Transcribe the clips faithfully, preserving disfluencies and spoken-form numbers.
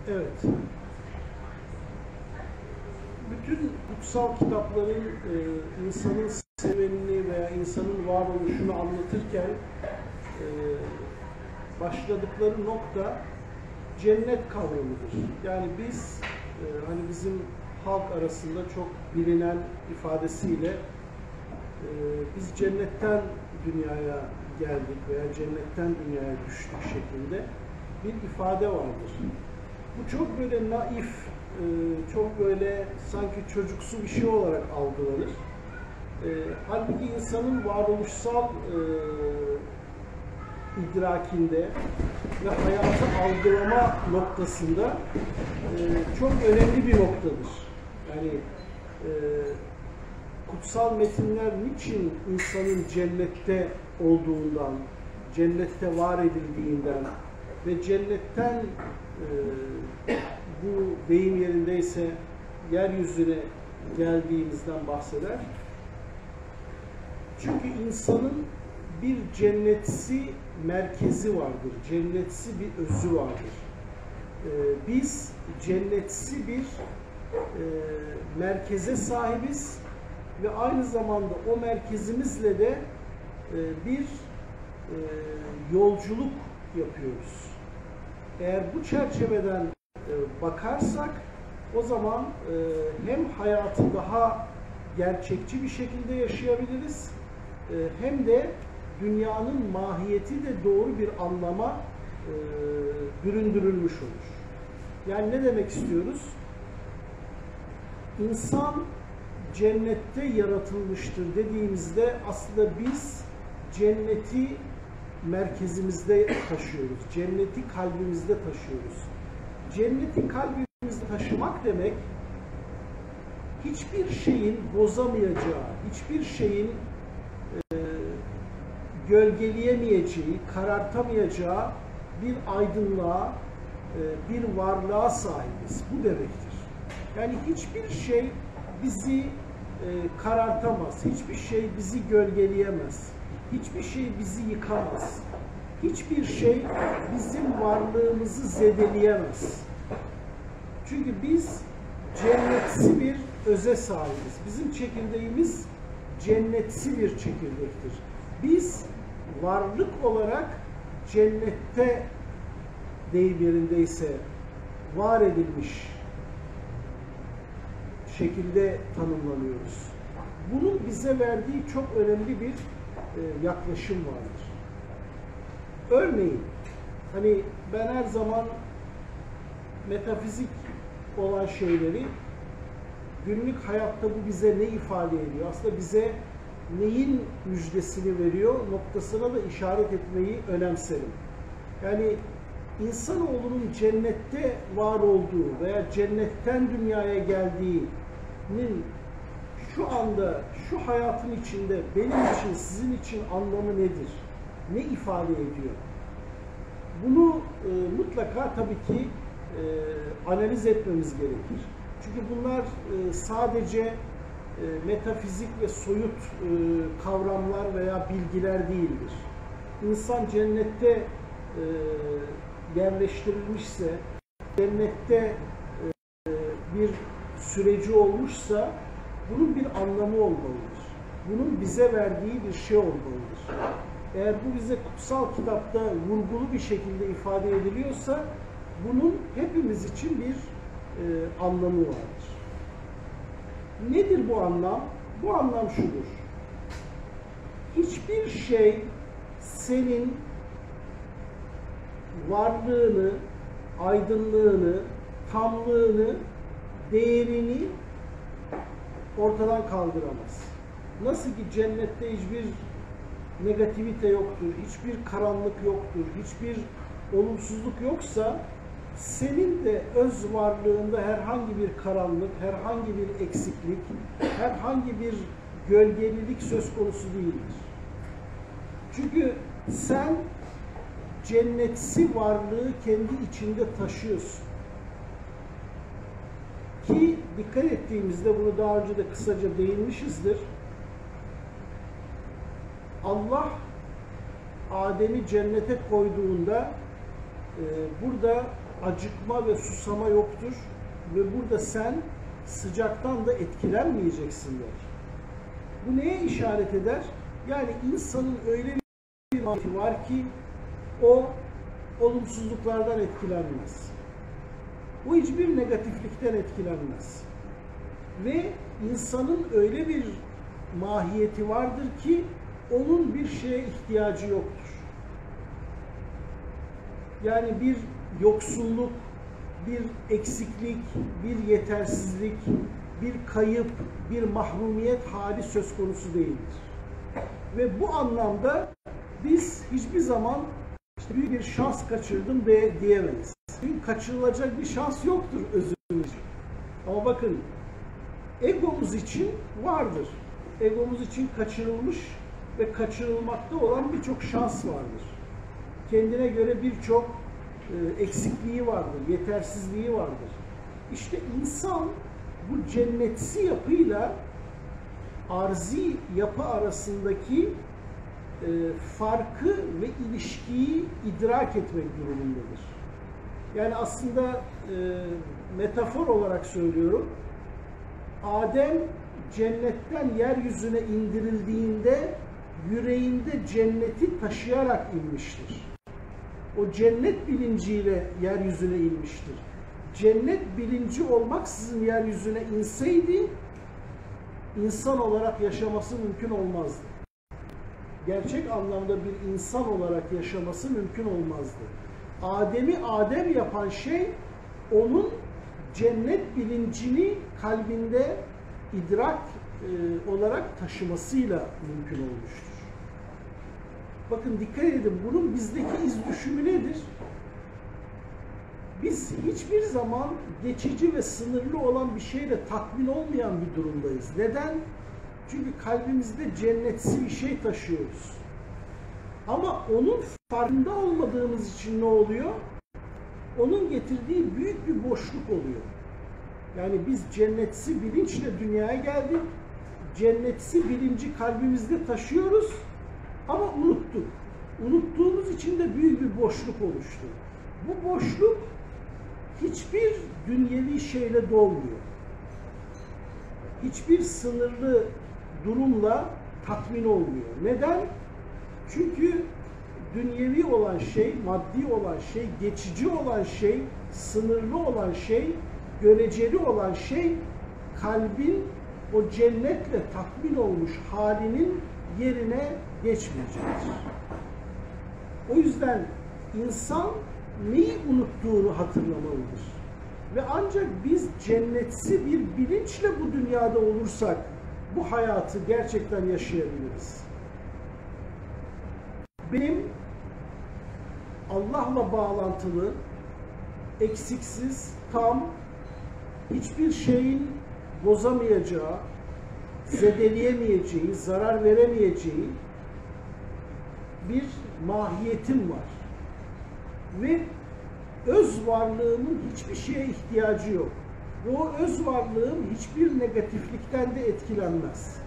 Evet. Bütün kutsal kitapların e, insanın serüvenini veya insanın varoluşunu anlatırken e, başladıkları nokta cennet kavramıdır. Yani biz e, hani bizim halk arasında çok bilinen ifadesiyle e, biz cennetten dünyaya geldik veya cennetten dünyaya düştük şeklinde bir ifade vardır. Bu çok böyle naif, e, çok böyle sanki çocuksu bir şey olarak algılanır. E, halbuki insanın varoluşsal e, idrakinde ve hayatı algılama noktasında e, çok önemli bir noktadır. Yani e, kutsal metinler niçin insanın cennette olduğundan, cennette var edildiğinden ve cennetten e, bu deyim yerindeyse yeryüzüne geldiğimizden bahseder. Çünkü insanın bir cennetsi merkezi vardır, cennetsi bir özü vardır. Ee, biz cennetsi bir e, merkeze sahibiz ve aynı zamanda o merkezimizle de e, bir e, yolculuk yapıyoruz. Eğer bu çerçeveden e, bakarsak o zaman e, hem hayatı daha gerçekçi bir şekilde yaşayabiliriz e, hem de dünyanın mahiyeti de doğru bir anlama e, büründürülmüş olur. Yani ne demek istiyoruz? İnsan cennette yaratılmıştır dediğimizde aslında biz cenneti merkezimizde taşıyoruz. Cenneti kalbimizde taşıyoruz. Cenneti kalbimizde taşımak demek hiçbir şeyin bozamayacağı, hiçbir şeyin e, gölgeleyemeyeceği, karartamayacağı bir aydınlığa, e, bir varlığa sahibiz. Bu demektir. Yani hiçbir şey bizi e, karartamaz, hiçbir şey bizi gölgeleyemez, hiçbir şey bizi yıkamaz, hiçbir şey bizim varlığımızı zedeleyemez. Çünkü biz cennetsi bir öze sahibiz. Bizim çekirdeğimiz cennetsi bir çekirdektir. Biz varlık olarak cennette deyim yerindeyse var edilmiş şekilde tanımlanıyoruz. Bunun bize verdiği çok önemli bir e, yaklaşım vardır. Örneğin, hani ben her zaman metafizik olan şeyleri günlük hayatta bu bize ne ifade ediyor? Aslında bize neyin müjdesini veriyor noktasına da işaret etmeyi önemserim. Yani insanoğlunun cennette var olduğu veya cennetten dünyaya geldiğinin şu anda, şu hayatın içinde benim için, sizin için anlamı nedir? Ne ifade ediyor? Bunu e, mutlaka tabii ki e, analiz etmemiz gerekir. Çünkü bunlar e, sadece e, metafizik ve soyut e, kavramlar veya bilgiler değildir. İnsan cennette e, yerleştirilmişse, cennette e, bir süreci olmuşsa bunun bir anlamı olmalıdır. Bunun bize verdiği bir şey olmalıdır. Eğer bu bize kutsal kitapta vurgulu bir şekilde ifade ediliyorsa bunun hepimiz için bir e, anlamı vardır. Nedir bu anlam? Bu anlam şudur. Hiçbir şey senin varlığını, aydınlığını, tamlığını, değerini ortadan kaldıramaz. Nasıl ki cennette hiçbir negativite yoktur, hiçbir karanlık yoktur, hiçbir olumsuzluk yoksa senin de öz varlığında herhangi bir karanlık, herhangi bir eksiklik, herhangi bir gölgelilik söz konusu değildir. Çünkü sen cennetsi varlığı kendi içinde taşıyorsun. Ki dikkat ettiğimizde, bunu daha önce de kısaca değinmişizdir. Allah Adem'i cennete koyduğunda e, burada acıkma ve susama yoktur ve burada sen sıcaktan da etkilenmeyeceksin der. Bu neye işaret eder? Yani insanın öyle bir mahiyeti var ki o olumsuzluklardan etkilenmez. O hiçbir negatiflikten etkilenmez. Ve insanın öyle bir mahiyeti vardır ki onun bir şeye ihtiyacı yoktur. Yani bir yoksulluk, bir eksiklik, bir yetersizlik, bir kayıp, bir mahrumiyet hali söz konusu değildir. Ve bu anlamda biz hiçbir zaman işte büyük bir şans kaçırdım de diyemeyiz. Çünkü kaçırılacak bir şans yoktur özümüz. Ama bakın, egomuz için vardır. Egomuz için kaçırılmış ve kaçırılmakta olan birçok şans vardır. Kendine göre birçok e, eksikliği vardır, yetersizliği vardır. İşte insan bu cennetsi yapıyla arzi yapı arasındaki e, farkı ve ilişkiyi idrak etmek durumundadır. Yani aslında e, metafor olarak söylüyorum, Adem cennetten yeryüzüne indirildiğinde yüreğinde cenneti taşıyarak inmiştir. O cennet bilinciyle yeryüzüne inmiştir. Cennet bilinci olmaksızın yeryüzüne inseydi, insan olarak yaşaması mümkün olmazdı. Gerçek anlamda bir insan olarak yaşaması mümkün olmazdı. Adem'i Adem yapan şey, onun cennet bilincini kalbinde idrak e, olarak taşımasıyla mümkün olmuştur. Bakın dikkat edin, bunun bizdeki iz düşümü nedir? Biz hiçbir zaman geçici ve sınırlı olan bir şeyle tatmin olmayan bir durumdayız. Neden? Çünkü kalbimizde cennetsi bir şey taşıyoruz. Ama onun farkında olmadığımız için ne oluyor? Onun getirdiği büyük bir boşluk oluyor. Yani biz cennetsi bilinçle dünyaya geldik. Cennetsi bilinci kalbimizde taşıyoruz ama unuttuk. Unuttuğumuz için de büyük bir boşluk oluştu. Bu boşluk hiçbir dünyevi şeyle dolmuyor. Hiçbir sınırlı durumla tatmin olmuyor. Neden? Çünkü dünyevi olan şey, maddi olan şey, geçici olan şey, sınırlı olan şey, göreceli olan şey, kalbin o cennetle tatmin olmuş halinin yerine geçmeyecektir. O yüzden insan neyi unuttuğunu hatırlamalıdır. Ve ancak biz cennetsi bir bilinçle bu dünyada olursak bu hayatı gerçekten yaşayabiliriz. Benim Allah'la bağlantılı, eksiksiz, tam, hiçbir şeyin bozamayacağı, zedeleyemeyeceği, zarar veremeyeceği bir mahiyetim var. Ve öz varlığımın hiçbir şeye ihtiyacı yok. O öz varlığım hiçbir negatiflikten de etkilenmez.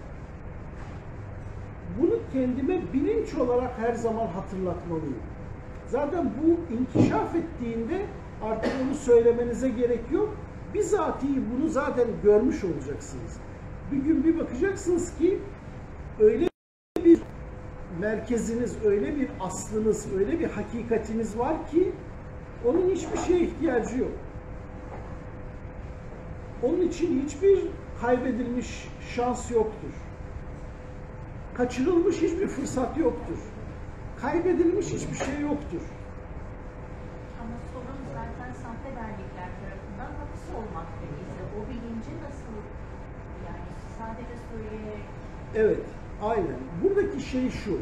Bunu kendime bilinç olarak her zaman hatırlatmalıyım. Zaten bu inkişaf ettiğinde artık onu söylemenize gerek yok. Bizatihi bunu zaten görmüş olacaksınız. Bir gün bir bakacaksınız ki öyle bir merkeziniz, öyle bir aslınız, öyle bir hakikatiniz var ki onun hiçbir şeye ihtiyacı yok. Onun için hiçbir kaybedilmiş şans yoktur. Kaçırılmış hiçbir fırsat yoktur. Kaybedilmiş hiçbir şey yoktur. Ama sorun zaten sahte dernekler tarafından hapis olmakta bizde. O bilinci nasıl, yani sadece söyleyerek... Evet, aynen. Buradaki şey şu.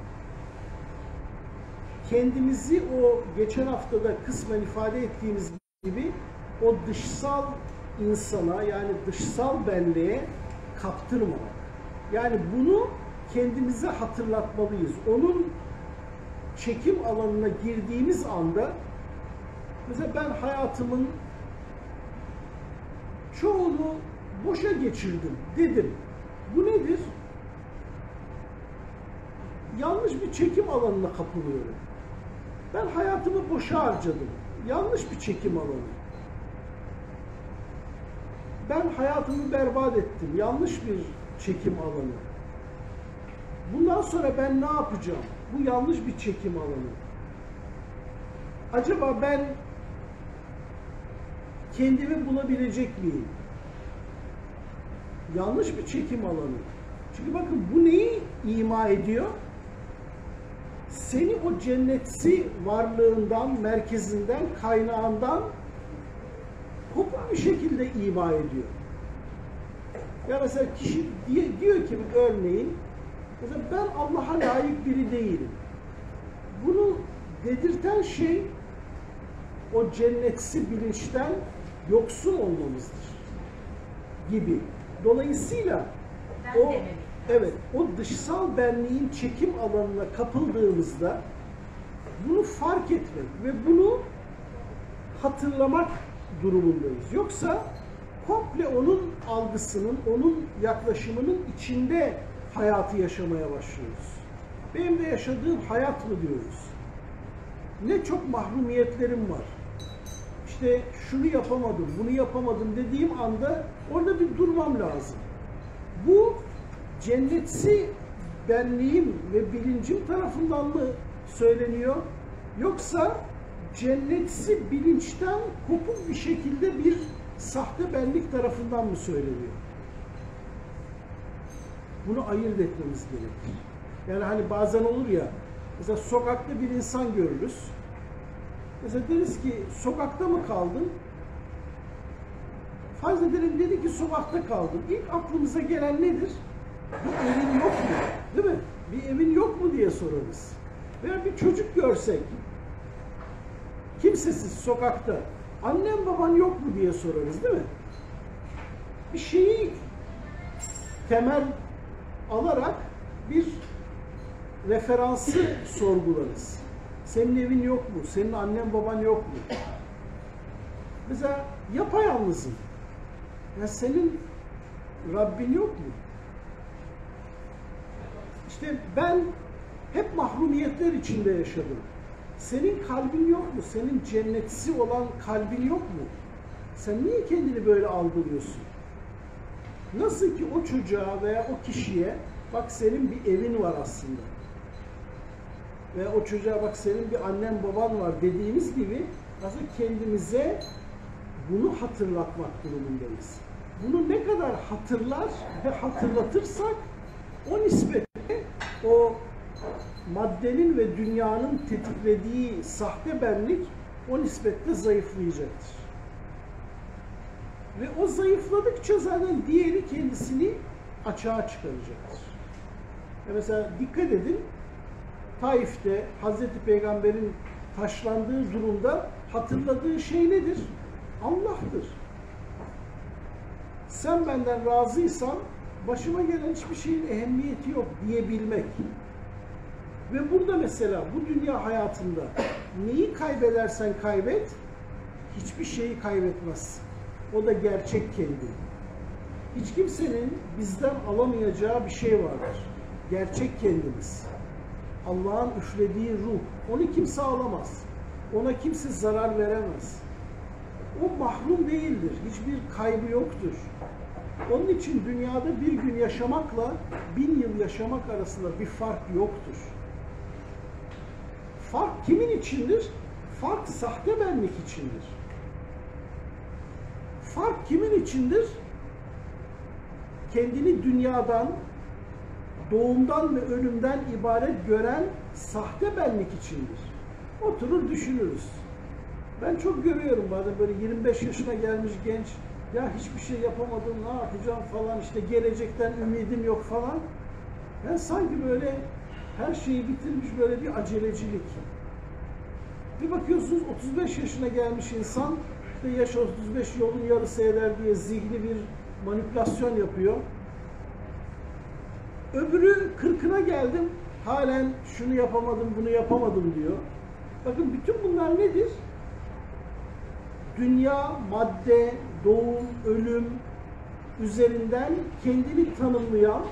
Kendimizi o geçen haftada kısmen ifade ettiğimiz gibi o dışsal insana, yani dışsal benliğe kaptırmamak. Yani bunu kendimize hatırlatmalıyız. Onun çekim alanına girdiğimiz anda, mesela ben hayatımın çoğunu boşa geçirdim dedim. Bu nedir? Yanlış bir çekim alanına kapılıyorum. Ben hayatımı boşa harcadım. yanlış bir çekim alanı. Ben hayatımı berbat ettim. Yanlış bir çekim alanı. Bundan sonra ben ne yapacağım? Bu yanlış bir çekim alanı. Acaba ben kendimi bulabilecek miyim? Yanlış bir çekim alanı. Çünkü bakın bu neyi ima ediyor? Seni o cennetsi varlığından, merkezinden, kaynağından kopuk bir şekilde ima ediyor. Ya mesela kişi diye, diyor ki örneğin, mesela ben Allah'a layık biri değilim. Bunu dedirten şey o cennetsi bilinçten yoksun olmamızdır gibi. Dolayısıyla Ben o demedim. evet o dışsal benliğin çekim alanına kapıldığımızda bunu fark etmek ve bunu hatırlamak durumundayız. Yoksa komple onun algısının, onun yaklaşımının içinde hayatı yaşamaya başlıyoruz. Benim de yaşadığım hayat mı diyoruz? Ne çok mahrumiyetlerim var. İşte şunu yapamadım, bunu yapamadım dediğim anda orada bir durmam lazım. Bu cennetsi benliğim ve bilincim tarafından mı söyleniyor? Yoksa cennetsi bilinçten kopuk bir şekilde bir sahte benlik tarafından mı söyleniyor? Bunu ayırt etmemiz gerekir. Yani hani bazen olur ya, mesela sokakta bir insan görürüz. Mesela deriz ki sokakta mı kaldın? Farz edelim dedi ki sokakta kaldım. İlk aklımıza gelen nedir? Bir evin yok mu? Değil mi? Bir evin yok mu diye sorarız. Veya bir çocuk görsek, kimsesiz sokakta, annem baban yok mu diye sorarız değil mi? Bir şeyi temel alarak bir referansı sorgularız. Senin evin yok mu? Senin annen baban yok mu? Mesela yapayalnızım. Ya senin Rabbin yok mu? İşte ben hep mahrumiyetler içinde yaşadım. Senin kalbin yok mu? Senin cennetsi olan kalbin yok mu? Sen niye kendini böyle algılıyorsun? Nasıl ki o çocuğa veya o kişiye bak senin bir evin var aslında. Ve o çocuğa bak senin bir annen baban var dediğimiz gibi aslında kendimize bunu hatırlatmak durumundayız. Bunu ne kadar hatırlar ve hatırlatırsak o nispetle o maddenin ve dünyanın tetiklediği sahte benlik o nispetle zayıflayacaktır. Ve o zayıfladıkça zaten diğeri kendisini açığa çıkaracaktır. Ya mesela dikkat edin, Taif'te Hazreti Peygamber'in taşlandığı durumda hatırladığı şey nedir? Allah'tır. Sen benden razıysan başıma gelen hiçbir şeyin ehemmiyeti yok diyebilmek. Ve burada mesela bu dünya hayatında neyi kaybedersen kaybet, hiçbir şeyi kaybetmezsin. O da gerçek kendi. Hiç kimsenin bizden alamayacağı bir şey vardır. Gerçek kendimiz. Allah'ın üflediği ruh. Onu kimse alamaz. Ona kimse zarar veremez. O mahrum değildir. Hiçbir kaybı yoktur. Onun için dünyada bir gün yaşamakla bin yıl yaşamak arasında bir fark yoktur. Fark kimin içindir? Fark sahte benlik içindir. Fark kimin içindir? Kendini dünyadan, doğumdan ve ölümden ibaret gören sahte benlik içindir. Oturur düşünürüz. Ben çok görüyorum bazen böyle yirmi beş yaşına gelmiş genç, ya hiçbir şey yapamadım, ne yapacağım falan, işte gelecekten ümidim yok falan. Yani sanki böyle her şeyi bitirmiş böyle bir acelecilik. Bir bakıyorsunuz otuz beş yaşına gelmiş insan, işte yaş otuz beş yolun yarısı eder diye zihni bir manipülasyon yapıyor. Öbürü kırkına geldim, halen şunu yapamadım, bunu yapamadım diyor. Bakın bütün bunlar nedir? Dünya, madde, doğum, ölüm üzerinden kendini tanımlayan,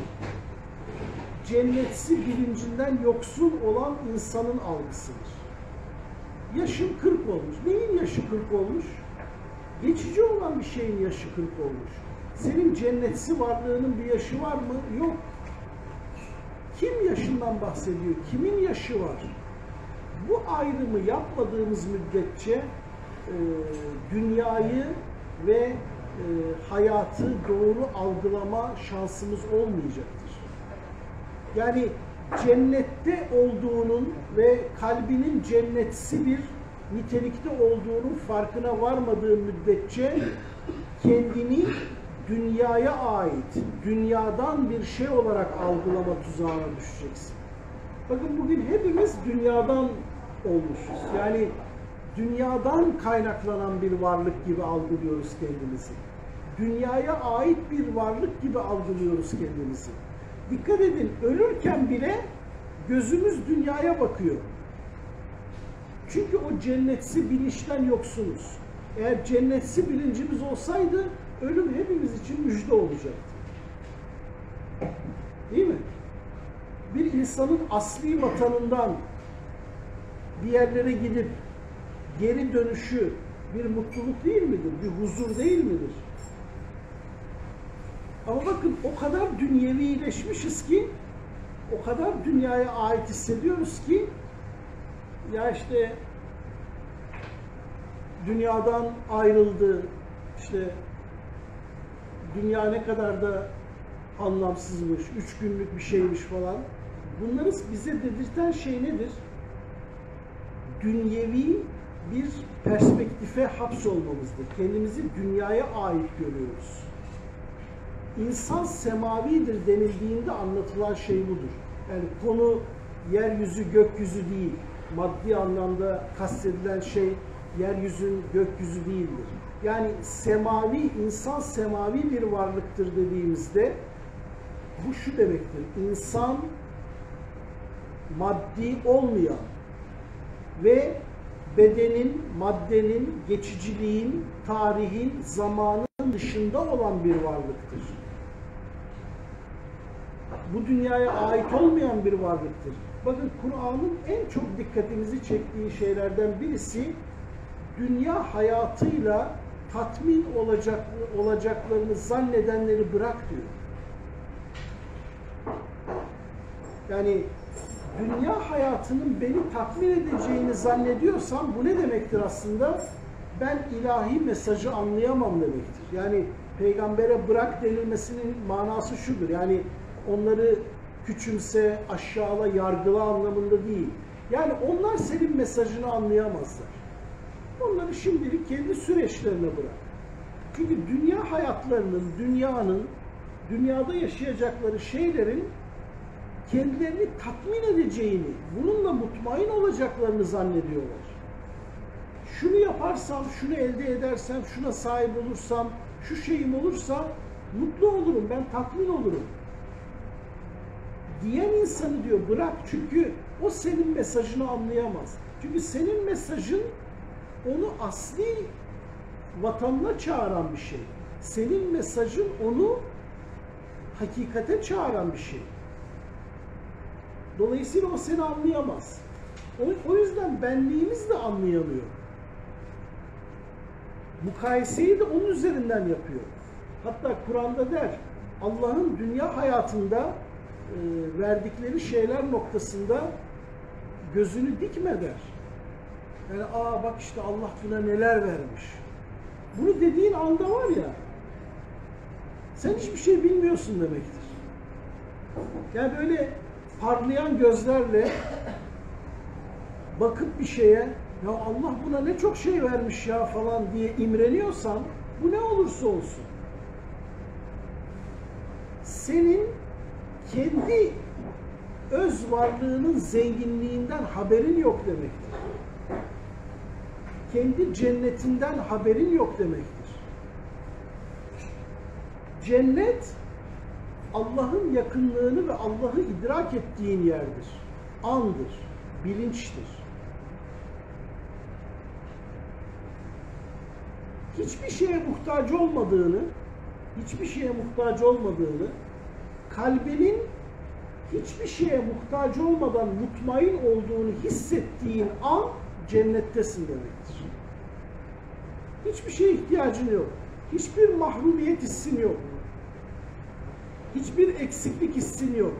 cennetsi bilincinden yoksun olan insanın algısıdır. yaşım kırk olmuş. Neyin yaşı kırk olmuş? Geçici olan bir şeyin yaşı kırk olmuş. Senin cennetsi varlığının bir yaşı var mı? Yok. Kim yaşından bahsediyor? Kimin yaşı var? Bu ayrımı yapmadığımız müddetçe e, dünyayı ve e, hayatı doğru algılama şansımız olmayacaktır. Yani cennette olduğunun ve kalbinin cennetsi bir nitelikte olduğunun farkına varmadığın müddetçe kendini dünyaya ait, dünyadan bir şey olarak algılama tuzağına düşeceksin. Bakın bugün hepimiz dünyadan olmuşuz. Yani dünyadan kaynaklanan bir varlık gibi algılıyoruz kendimizi. Dünyaya ait bir varlık gibi algılıyoruz kendimizi. Dikkat edin, ölürken bile gözümüz dünyaya bakıyor. Çünkü o cennetsi bilinçten yoksunuz. Eğer cennetsi bilincimiz olsaydı ölüm hepimiz için müjde olacaktı. Değil mi? Bir insanın asli vatanından bir yerlere gidip geri dönüşü bir mutluluk değil midir? Bir huzur değil midir? Ama bakın o kadar dünyevileşmişiz ki, o kadar dünyaya ait hissediyoruz ki, ya işte dünyadan ayrıldı, işte dünya ne kadar da anlamsızmış, üç günlük bir şeymiş falan. Bunları bize dedirten şey nedir? Dünyevi bir perspektife hapsolmamızdır. Kendimizi dünyaya ait görüyoruz. İnsan semavidir denildiğinde anlatılan şey budur. Yani konu yeryüzü, gökyüzü değil. Maddi anlamda kastedilen şey yeryüzün, gökyüzü değildir. Yani semavi, insan semavi bir varlıktır dediğimizde bu şu demektir. İnsan maddi olmayan ve bedenin, maddenin, geçiciliğin, tarihin, zamanın dışında olan bir varlıktır. Bu dünyaya ait olmayan bir varlıktır. Bakın Kur'an'ın en çok dikkatimizi çektiği şeylerden birisi dünya hayatıyla tatmin olacak, olacaklarını zannedenleri bırak diyor. Yani dünya hayatının beni tatmin edeceğini zannediyorsam bu ne demektir aslında? Ben ilahi mesajı anlayamam demektir. Yani peygambere bırak denilmesinin manası şudur. Yani onları küçümse, aşağıla, yargıla anlamında değil. Yani onlar senin mesajını anlayamazlar. Onları şimdilik kendi süreçlerine bırak. Çünkü dünya hayatlarının, dünyanın, dünyada yaşayacakları şeylerin kendilerini tatmin edeceğini, bununla mutmain olacaklarını zannediyorlar. Şunu yaparsam, şunu elde edersem, şuna sahip olursam, şu şeyim olursa mutlu olurum, ben tatmin olurum. Diyen insanı diyor bırak, çünkü o senin mesajını anlayamaz. Çünkü senin mesajın onu asli vatanına çağıran bir şey. Senin mesajın onu hakikate çağıran bir şey. Dolayısıyla o seni anlayamaz. O, o yüzden benliğimiz de anlayamıyor. Mukayeseyi de onun üzerinden yapıyor. Hatta Kur'an'da der, Allah'ın dünya hayatında e, verdikleri şeyler noktasında gözünü dikme der. Yani aa bak işte Allah buna neler vermiş. Bunu dediğin anda var ya, sen hiçbir şey bilmiyorsun demektir. Yani böyle parlayan gözlerle bakıp bir şeye, ya Allah buna ne çok şey vermiş ya falan diye imreniyorsan, bu ne olursa olsun, senin kendi öz varlığının zenginliğinden haberin yok demektir. Kendi cennetinden haberin yok demektir. Cennet, Allah'ın yakınlığını ve Allah'ı idrak ettiğin yerdir. Andır, bilinçtir. Hiçbir şeye muhtaç olmadığını, hiçbir şeye muhtaç olmadığını, kalbinin hiçbir şeye muhtaç olmadan mutmain olduğunu hissettiğin an cennettesin demektir. Hiçbir şeye ihtiyacın yok. Hiçbir mahrumiyet hissin yok. Hiçbir eksiklik hissin yok.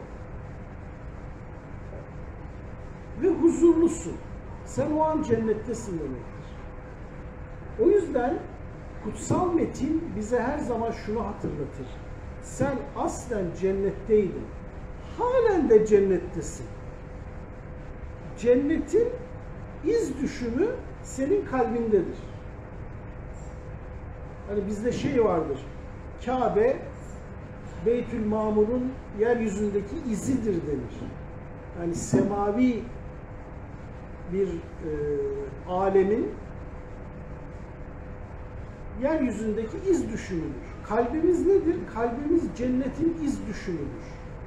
Ve huzurlusun. Sen o an cennettesin demektir. O yüzden kutsal metin bize her zaman şunu hatırlatır. Sen aslen cennetteydin. Halen de cennettesin. Cennetin iz düşümü senin kalbindedir. Hani bizde şey vardır. Kabe, Beytül Mamur'un yeryüzündeki izidir denir. Yani semavi bir e, alemin yeryüzündeki iz düşümüdür. Kalbimiz nedir? Kalbimiz cennetin iz düşümüdür.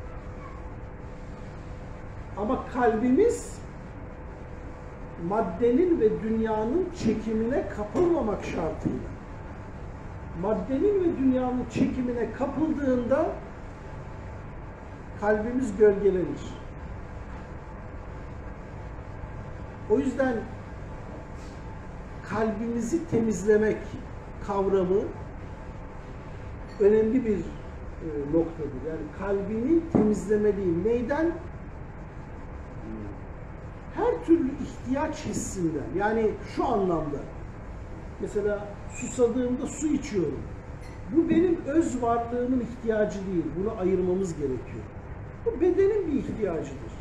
Ama kalbimiz maddenin ve dünyanın çekimine kapılmamak şartıyla. Maddenin ve dünyanın çekimine kapıldığında kalbimiz gölgelenir. O yüzden kalbimizi temizlemek kavramı önemli bir e, noktadır. Yani kalbini temizlemeliyim. Neyden? Her türlü ihtiyaç hissinden. Yani şu anlamda. Mesela susadığımda su içiyorum. Bu benim öz varlığımın ihtiyacı değil. Bunu ayırmamız gerekiyor. Bu bedenin bir ihtiyacıdır.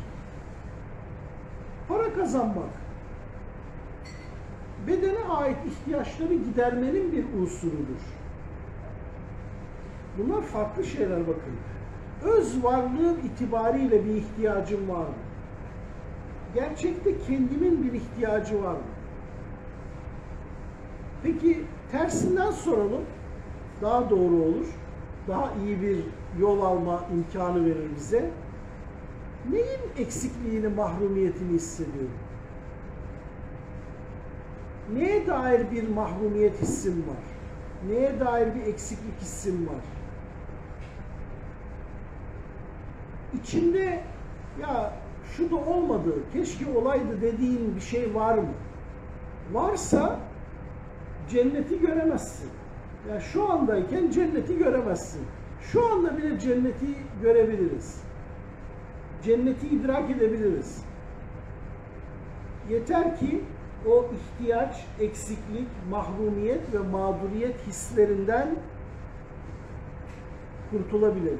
Para kazanmak, bedene ait ihtiyaçları gidermenin bir unsurudur. Bunlar farklı şeyler bakın. Öz varlığım itibariyle bir ihtiyacım var mı? Gerçekte kendimin bir ihtiyacı var mı? Peki tersinden soralım. Daha doğru olur. Daha iyi bir yol alma imkanı verir bize. Neyin eksikliğini, mahrumiyetini hissediyorum? Neye dair bir mahrumiyet hissim var? Neye dair bir eksiklik hissim var? İçinde ya şu da olmadı, keşke olaydı dediğin bir şey var mı? Varsa cenneti göremezsin. Yani şu andayken cenneti göremezsin. Şu anda bile cenneti görebiliriz. Cenneti idrak edebiliriz. Yeter ki o ihtiyaç, eksiklik, mahrumiyet ve mağduriyet hislerinden kurtulabilelim.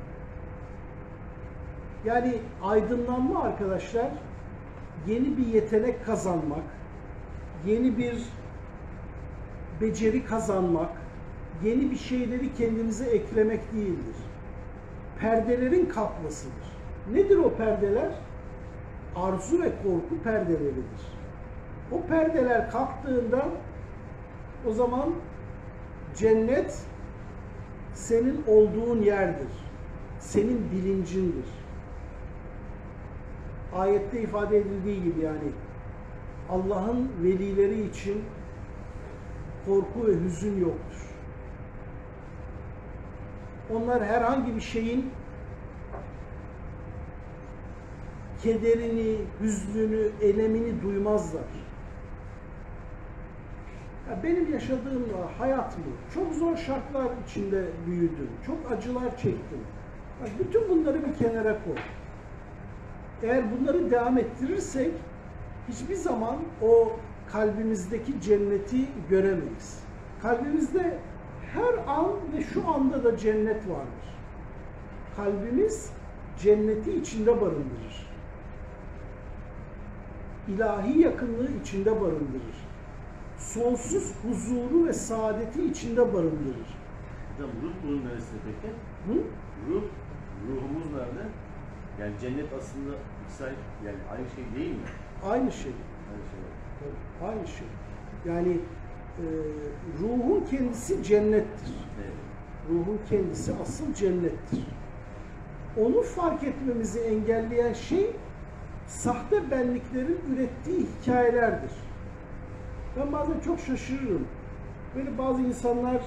Yani aydınlanma arkadaşlar, yeni bir yetenek kazanmak, yeni bir beceri kazanmak, yeni bir şeyleri kendimize eklemek değildir. Perdelerin kalkmasıdır. Nedir o perdeler? Arzu ve korku perdeleridir. O perdeler kalktığında o zaman cennet senin olduğun yerdir. Senin bilincindir. Ayette ifade edildiği gibi yani Allah'ın velileri için korku ve hüzün yoktur. Onlar herhangi bir şeyin kederini, hüznünü, elemini duymazlar. Ya benim yaşadığım hayat mı? Çok zor şartlar içinde büyüdüm. Çok acılar çektim. Bak, bütün bunları bir kenara koy. Eğer bunları devam ettirirsek hiçbir zaman o kalbimizdeki cenneti göremeyiz. Kalbimizde her an ve şu anda da cennet vardır. Kalbimiz cenneti içinde barındırır. İlahi yakınlığı içinde barındırır. Sonsuz huzuru ve saadeti içinde barındırır. Hocam ruh bunun neresinde peki? Hı? Ruh, ruhumuz nerede? Yani cennet aslında misal, yani aynı şey değil mi? Aynı şey. Aynı şey. Tabii, aynı şey. Yani e, ruhun kendisi cennettir. Evet. Ruhun kendisi asıl cennettir. Onu fark etmemizi engelleyen şey sahte benliklerin ürettiği hikayelerdir. Ben bazen çok şaşırırım. Böyle bazı insanlar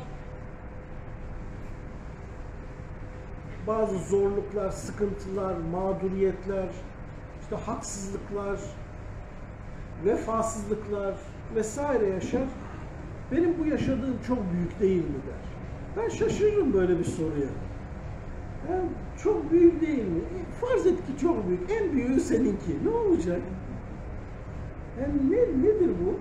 bazı zorluklar, sıkıntılar, mağduriyetler, işte haksızlıklar, vefasızlıklar vesaire yaşar. Benim bu yaşadığım çok büyük değil mi der. Ben şaşırırım böyle bir soruya. Yani çok büyük değil mi? E, farz et ki çok büyük. En büyüğü seninki. Ne olacak? Yani ne, nedir bu?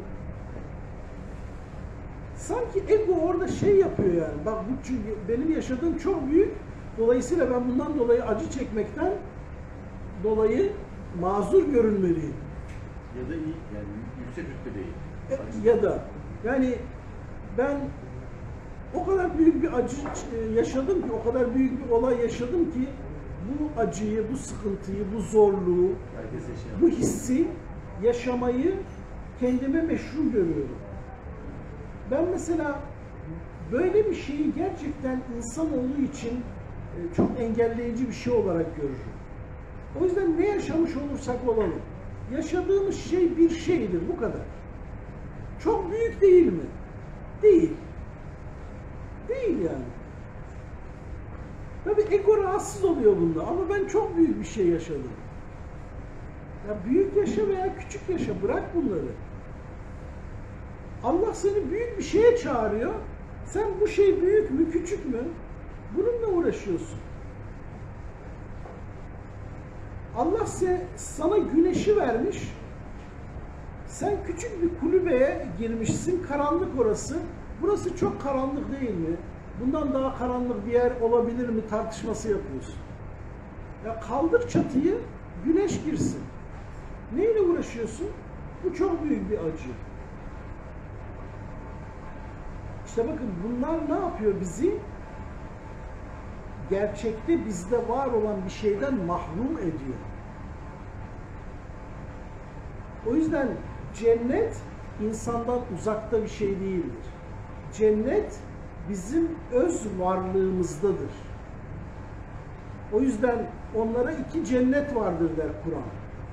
Sanki ego orada şey yapıyor yani. Bak bu çünkü benim yaşadığım çok büyük. Dolayısıyla ben bundan dolayı acı çekmekten dolayı mazur görünmeliyim. Ya da iyi, yani yüksek rütbedeyim. E, ya da yani ben o kadar büyük bir acı yaşadım ki, o kadar büyük bir olay yaşadım ki bu acıyı, bu sıkıntıyı, bu zorluğu, Herkes yaşıyor. bu hissi yaşamayı kendime meşru görüyorum. Ben mesela böyle bir şeyi gerçekten insanoğlu için çok engelleyici bir şey olarak görürüm. O yüzden ne yaşamış olursak olalım, yaşadığımız şey bir şeydir, bu kadar. Çok büyük değil mi? Değil. Değil yani. Tabii ego rahatsız oluyor bunda ama ben çok büyük bir şey yaşadım. Ya büyük yaşa veya küçük yaşa, bırak bunları. Allah seni büyük bir şeye çağırıyor. Sen bu şey büyük mü, küçük mü? Bununla uğraşıyorsun. Allah sana güneşi vermiş. Sen küçük bir kulübeye girmişsin, karanlık orası. Burası çok karanlık değil mi? Bundan daha karanlık bir yer olabilir mi tartışması yapıyorsun. Ya kaldır çatıyı, güneş girsin. Neyle uğraşıyorsun? Bu çok büyük bir acı. İşte bakın bunlar ne yapıyor bizi? Gerçekte bizde var olan bir şeyden mahrum ediyor. O yüzden cennet insandan uzakta bir şey değildir. Cennet bizim öz varlığımızdadır. O yüzden onlara iki cennet vardır der Kur'an.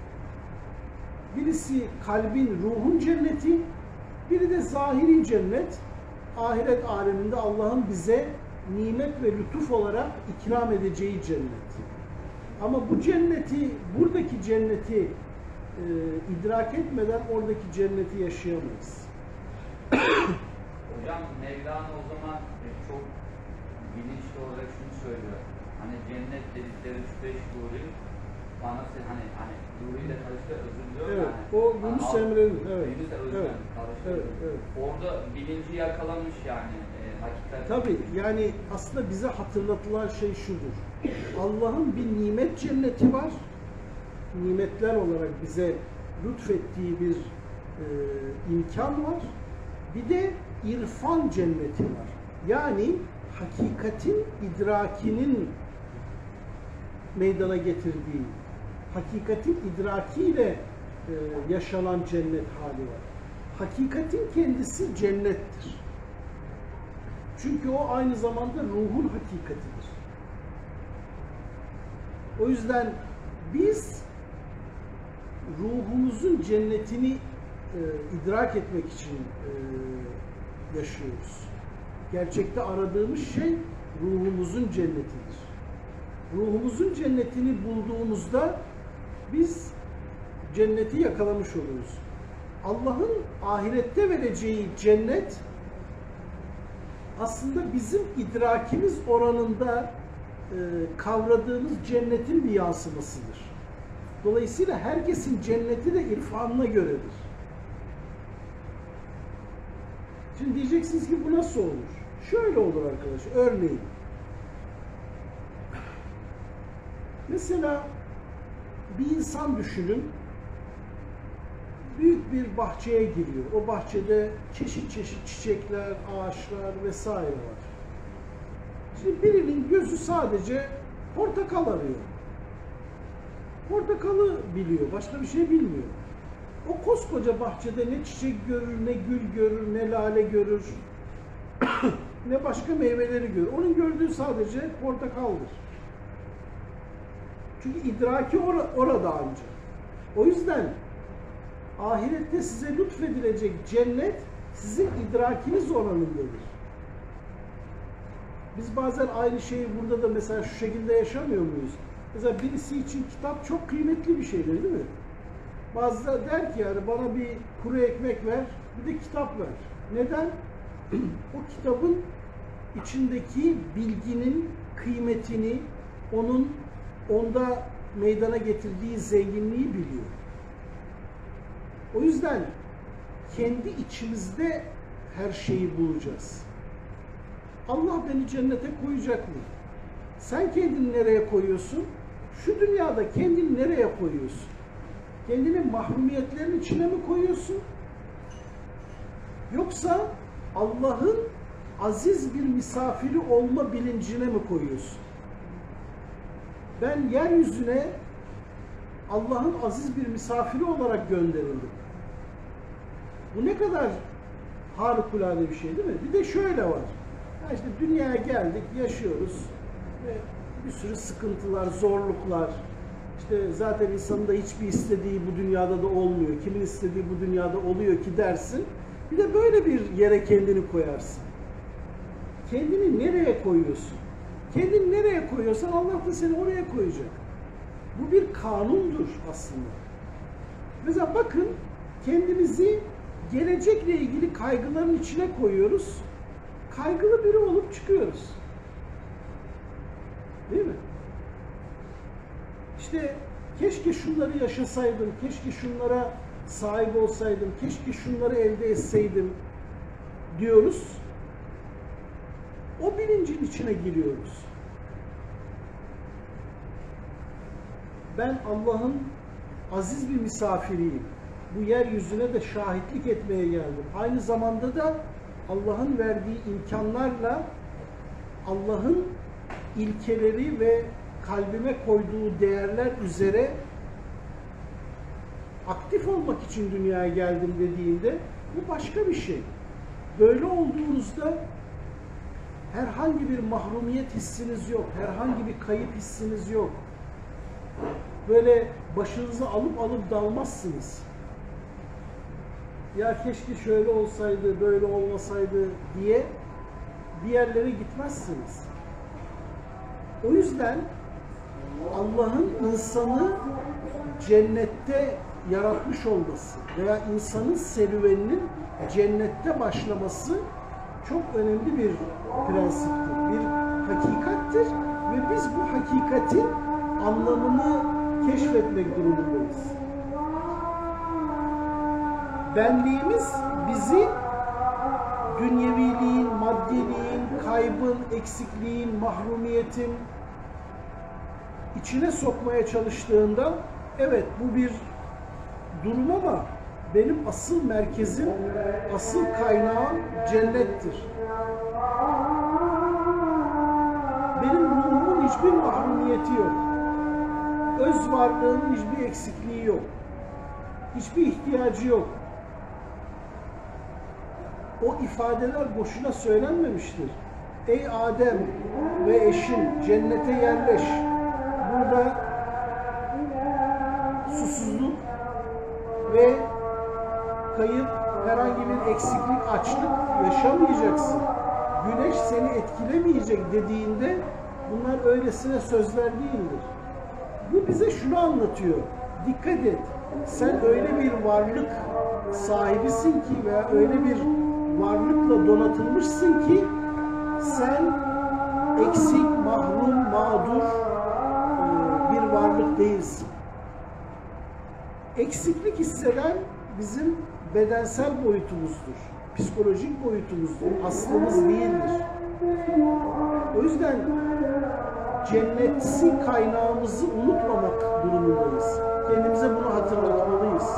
Birisi kalbin, ruhun cenneti, biri de zahiri cennet. Ahiret aleminde Allah'ın bize nimet ve lütuf olarak ikram edeceği cennet. Ama bu cenneti, buradaki cenneti e, idrak etmeden oradaki cenneti yaşayamayız. Hocam Mevlana o zaman e, çok bilinçli olarak şunu söylüyor. Hani cennet dedikleri üç beş nuri bana hani hani nuriyle karıştırıyor, özür diliyorum. Evet, yani. o Yunus Emre'nin. Evet. Yunus Evet. Emre'nin karıştırıyor. Evet, evet. Orada bilinci yakalamış yani e, hakikaten. Tabii yani aslında bize hatırlatılan şey şudur. Allah'ın bir nimet cenneti var. Nimetler olarak bize lütfettiği bir e, imkan var. Bir de irfan cenneti var. Yani hakikatin idrakinin meydana getirdiği, hakikatin idrakiyle e, yaşanan cennet hali var. Hakikatin kendisi cennettir. Çünkü o aynı zamanda ruhun hakikatidir. O yüzden biz ruhumuzun cennetini e, idrak etmek için e, yaşıyoruz. Gerçekte aradığımız şey ruhumuzun cennetidir. Ruhumuzun cennetini bulduğumuzda biz cenneti yakalamış oluruz. Allah'ın ahirette vereceği cennet aslında bizim idrakimiz oranında e, kavradığımız cennetin bir yansımasıdır. Dolayısıyla herkesin cenneti de irfanına göredir. Şimdi diyeceksiniz ki bu nasıl olur? Şöyle olur arkadaşlar. Örneğin mesela bir insan düşünün, büyük bir bahçeye giriyor. O bahçede çeşit çeşit çiçekler, ağaçlar vesaire var. Şimdi birinin gözü sadece portakal arıyor. Portakalı biliyor, başka bir şey bilmiyor. O koskoca bahçede ne çiçek görür, ne gül görür, ne lale görür, ne başka meyveleri görür. Onun gördüğü sadece portakaldır. Çünkü idraki or orada ancak. O yüzden ahirette size lütfedilecek cennet sizin idrakiniz oranındadır. Biz bazen aynı şeyi burada da mesela şu şekilde yaşamıyor muyuz? Mesela birisi için kitap çok kıymetli bir şeydir, değil mi? Bazıları der ki yani bana bir kuru ekmek ver, bir de kitap ver. Neden? O kitabın içindeki bilginin kıymetini, onun onda meydana getirdiği zenginliği biliyor. O yüzden kendi içimizde her şeyi bulacağız. Allah beni cennete koyacak mı? Sen kendini nereye koyuyorsun? Şu dünyada kendini nereye koyuyorsun? Kendini mahrumiyetlerin içine mi koyuyorsun? Yoksa Allah'ın aziz bir misafiri olma bilincine mi koyuyorsun? Ben yeryüzüne Allah'ın aziz bir misafiri olarak gönderildim. Bu ne kadar harikulade bir şey değil mi? Bir de şöyle var. Ya işte dünyaya geldik, yaşıyoruz. Ve bir sürü sıkıntılar, zorluklar. İşte zaten insanın da hiçbir istediği bu dünyada da olmuyor. Kimin istediği bu dünyada oluyor ki dersin. Bir de böyle bir yere kendini koyarsın. Kendini nereye koyuyorsun? Kendini nereye koyuyorsan Allah da seni oraya koyacak. Bu bir kanundur aslında. Mesela bakın, kendimizi gelecekle ilgili kaygıların içine koyuyoruz. Kaygılı biri olup çıkıyoruz. Değil mi? İşte keşke şunları yaşasaydım, keşke şunlara sahip olsaydım, keşke şunları elde etseydim diyoruz. O bilincin içine giriyoruz. Ben Allah'ın aziz bir misafiriyim. Bu yeryüzüne de şahitlik etmeye geldim. Aynı zamanda da Allah'ın verdiği imkanlarla Allah'ın ilkeleri ve kalbime koyduğu değerler üzere aktif olmak için dünyaya geldim dediğinde bu başka bir şey. Böyle olduğunuzda herhangi bir mahrumiyet hissiniz yok, herhangi bir kayıp hissiniz yok. Böyle başınızı alıp alıp dalmazsınız. Ya keşke şöyle olsaydı, böyle olmasaydı diye bir yerlere gitmezsiniz. O yüzden Allah'ın insanı cennette yaratmış olması veya insanın serüveninin cennette başlaması çok önemli bir prensiptir, bir hakikattir ve biz bu hakikatin anlamını keşfetmek durumundayız. Benliğimiz bizi dünyeviliğin, maddeliğin, kaybın, eksikliğin, mahrumiyetin içine sokmaya çalıştığında evet bu bir durum ama benim asıl merkezim, asıl kaynağım cennettir. Benim ruhumun hiçbir mahrumiyeti yok. Öz varlığının hiçbir eksikliği yok. Hiçbir ihtiyacı yok. O ifadeler boşuna söylenmemiştir. Ey Adem ve eşin cennete yerleş. Burada susuzluk ve kayıp, herhangi bir eksiklik, açlık yaşamayacaksın. Güneş seni etkilemeyecek dediğinde bunlar öylesine sözler değildir. Bu bize şunu anlatıyor. Dikkat et. Sen öyle bir varlık sahibisin ki veya öyle bir varlıkla donatılmışsın ki sen eksik, mahrum, mağdur bir varlık değilsin. Eksiklik hisseden bizim bedensel boyutumuzdur. Psikolojik boyutumuzdur. Aslımız değildir. O yüzden cennetsi kaynağımızı unutmamak durumundayız. Kendimize bunu hatırlatmalıyız.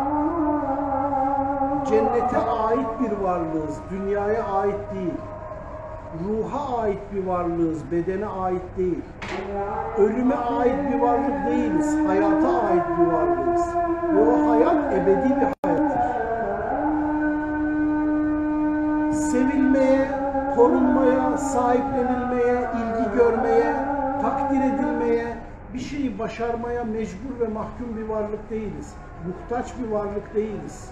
Cennete ait bir varlığız. Dünyaya ait değil. Ruha ait bir varlığız. Bedene ait değil. Ölüme ait bir varlık değiliz. Hayata ait bir varlığız. Ve o hayat ebedi bir hayattır. Sevilmeye, korunmaya, sahiplenilmeye, ilgi görmeye, takdir edilmeye, bir şeyi başarmaya mecbur ve mahkum bir varlık değiliz. Muhtaç bir varlık değiliz.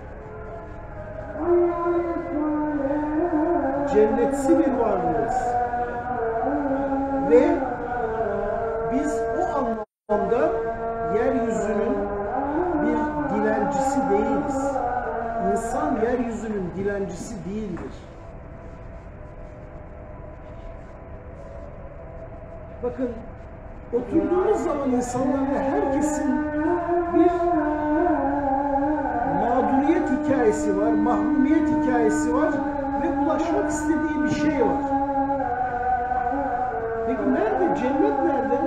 Cennetsi bir varlığız. Ve biz o anlamda yeryüzünün bir Bakın, oturduğunuz zaman insanlarla herkesin bir mağduriyet hikayesi var, mahrumiyet hikayesi var ve ulaşmak istediği bir şey var. Peki nerede? Cennet nerede?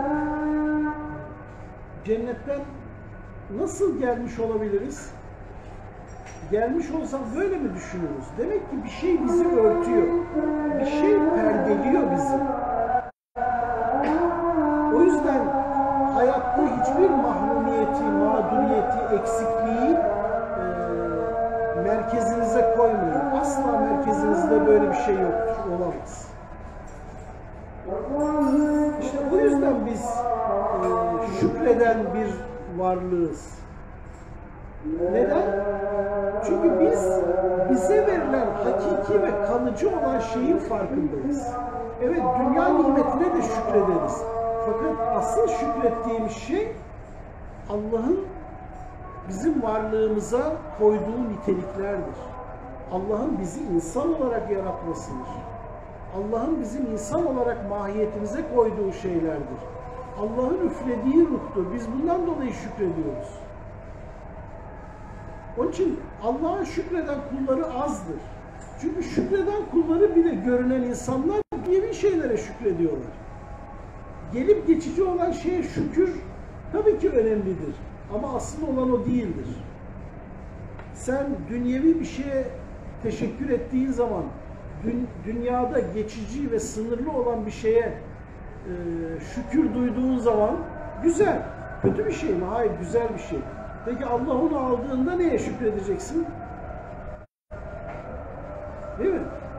Cennetten nasıl gelmiş olabiliriz? Gelmiş olsak böyle mi düşünürüz? Demek ki bir şey bizi örtüyor. Bir şey perdeliyor bizi. O yüzden hayatta hiçbir mahrumiyeti, mağduriyeti, eksikliği e, merkezinize koymayın. Asla merkezinizde böyle bir şey yoktur, olamaz. İşte o yüzden biz e, şükreden bir varlığız. Neden? Çünkü biz bize verilen hakiki ve kalıcı olan şeyin farkındayız. Evet, dünya nimetine de şükrederiz. Fakat asıl şükrettiğimiz şey Allah'ın bizim varlığımıza koyduğu niteliklerdir. Allah'ın bizi insan olarak yaratmasıdır. Allah'ın bizim insan olarak mahiyetimize koyduğu şeylerdir. Allah'ın üflediği ruhtur. Biz bundan dolayı şükrediyoruz. Onun için Allah'a şükreden kulları azdır. Çünkü şükreden kulları bile görünen insanlar dünyevi şeylere şükrediyorlar. Gelip geçici olan şeye şükür tabii ki önemlidir. Ama asıl olan o değildir. Sen dünyevi bir şeye teşekkür ettiğin zaman, dün, dünyada geçici ve sınırlı olan bir şeye e, şükür duyduğun zaman güzel. Kötü bir şey mi? Hayır, güzel bir şey. Peki Allah onu aldığında neye şükredeceksin? Değil mi?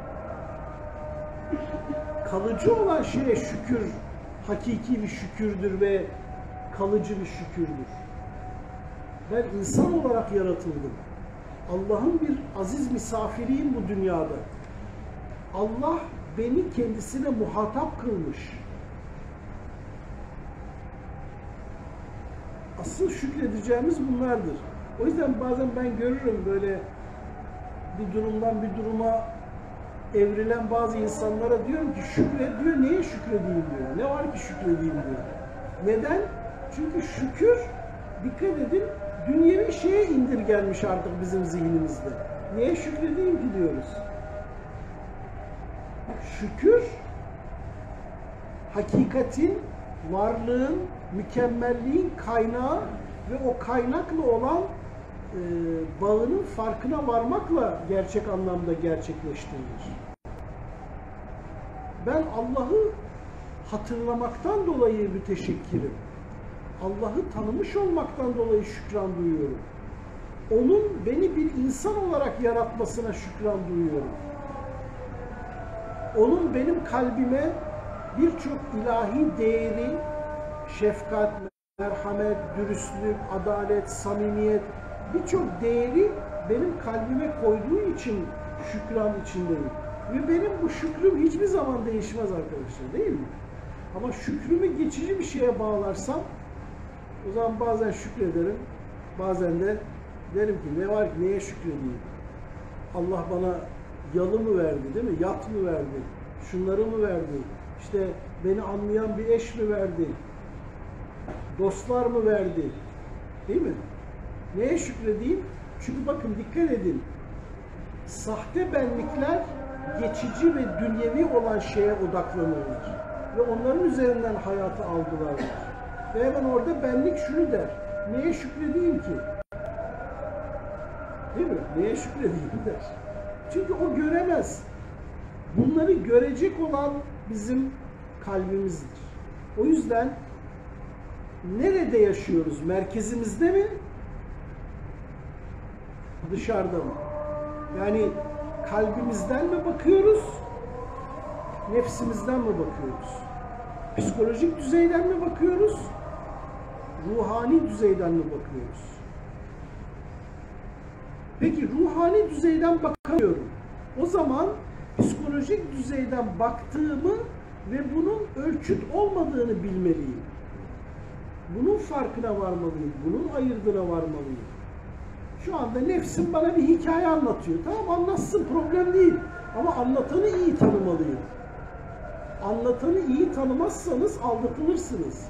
Kalıcı olan şeye şükür, hakiki bir şükürdür ve kalıcı bir şükürdür. Ben insan olarak yaratıldım. Allah'ın bir aziz misafiriyim bu dünyada. Allah beni kendisine muhatap kılmış. Asıl şükredeceğimiz bunlardır. O yüzden bazen ben görürüm böyle bir durumdan bir duruma evrilen bazı insanlara, diyorum ki şükret diyor. Neye şükredeyim diyor. Ne var ki şükredeyim diyor. Neden? Çünkü şükür, dikkat edin, dünyevi şeye indirgenmiş artık bizim zihnimizde. Neye şükredeyim ki diyoruz. Şükür, hakikatin, varlığın, mükemmelliğin kaynağı ve o kaynakla olan e, bağının farkına varmakla gerçek anlamda gerçekleştirilir. Ben Allah'ı hatırlamaktan dolayı müteşekkirim. Allah'ı tanımış olmaktan dolayı şükran duyuyorum. Onun beni bir insan olarak yaratmasına şükran duyuyorum. Onun benim kalbime birçok ilahi değeri, şefkat, merhamet, dürüstlük, adalet, samimiyet, birçok değeri benim kalbime koyduğu için şükran içindeyim. Ve benim bu şükrüm hiçbir zaman değişmez arkadaşlar, değil mi? Ama şükrümü geçici bir şeye bağlarsam, o zaman bazen şükrederim, bazen de derim ki ne var ki, neye şükredeyim? Allah bana yalı mı verdi, değil mi? Yat mı verdi? Şunları mı verdi? İşte beni anlayan bir eş mi verdi? Dostlar mı verdi? Değil mi? Neye şükredeyim? Çünkü bakın dikkat edin. Sahte benlikler geçici ve dünyevi olan şeye odaklanırlar. Ve onların üzerinden hayatı algılarlar. Ve hemen orada benlik şunu der. Neye şükredeyim ki? Değil mi? Neye şükredeyim der. Çünkü o göremez. Bunları görecek olan bizim kalbimizdir. O yüzden nerede yaşıyoruz? Merkezimizde mi? Dışarıda mı? Yani kalbimizden mi bakıyoruz? Nefsimizden mi bakıyoruz? Psikolojik düzeyden mi bakıyoruz? Ruhani düzeyden mi bakıyoruz? Peki ruhani düzeyden bakamıyorum. O zaman psikolojik düzeyden baktığımı ve bunun ölçüt olmadığını bilmeliyim. Bunun farkına varmalıyım. Bunun ayırdına varmalıyım. Şu anda nefsim bana bir hikaye anlatıyor. Tamam, anlatsın, problem değil. Ama anlatanı iyi tanımalıyım. Anlatanı iyi tanımazsanız aldatılırsınız.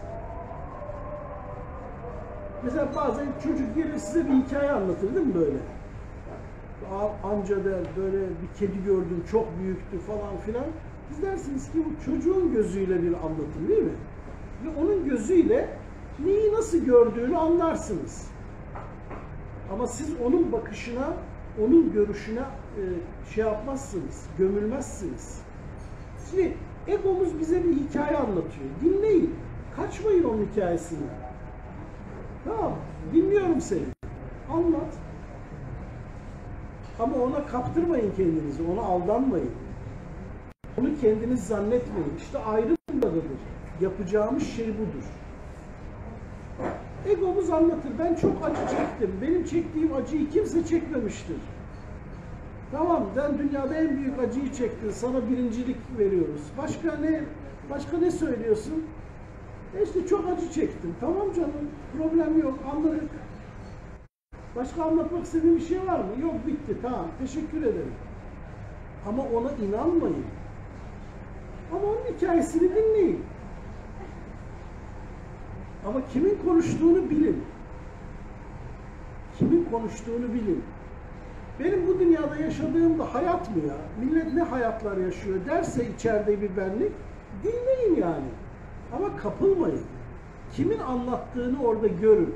Mesela bazen çocuk gelir size bir hikaye anlatır değil mi böyle? Amca der böyle bir kedi gördüm çok büyüktü falan filan. Siz dersiniz ki bu çocuğun gözüyle bir anlatım değil mi? Ve onun gözüyle neyi nasıl gördüğünü anlarsınız. Ama siz onun bakışına, onun görüşüne e, şey yapmazsınız, gömülmezsiniz. Şimdi egomuz bize bir hikaye anlatıyor. Dinleyin. Kaçmayın onun hikayesine. Tamam, dinliyorum seni. Anlat. Ama ona kaptırmayın kendinizi, ona aldanmayın. Onu kendiniz zannetmeyin. İşte ayrım buradadır. Yapacağımız şey budur. Egomuz anlatır. Ben çok acı çektim. Benim çektiğim acıyı kimse çekmemiştir. Tamam, sen dünyada en büyük acıyı çektin. Sana birincilik veriyoruz. Başka ne? Başka ne söylüyorsun? E işte çok acı çektim. Tamam canım, problem yok. Anladık. Başka anlatmak istediğin bir şey var mı? Yok, bitti. Tamam, teşekkür ederim. Ama ona inanmayın. Ama onun hikayesini dinleyin. Ama kimin konuştuğunu bilin. Kimin konuştuğunu bilin. Benim bu dünyada yaşadığım da hayat mı ya? Millet ne hayatlar yaşıyor derse içeride bir benlik, dinleyin yani. Ama kapılmayın. Kimin anlattığını orada görün.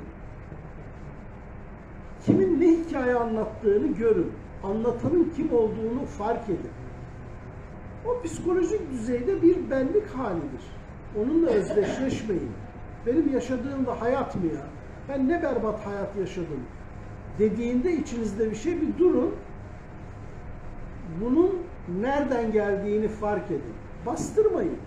Kimin ne hikaye anlattığını görün. Anlatanın kim olduğunu fark edin. O psikolojik düzeyde bir benlik halidir. Onunla özdeşleşmeyin. Benim yaşadığım da hayat mı ya? Ben ne berbat hayat yaşadım dediğinde içinizde bir şey, bir durun. Bunun nereden geldiğini fark edin. Bastırmayın.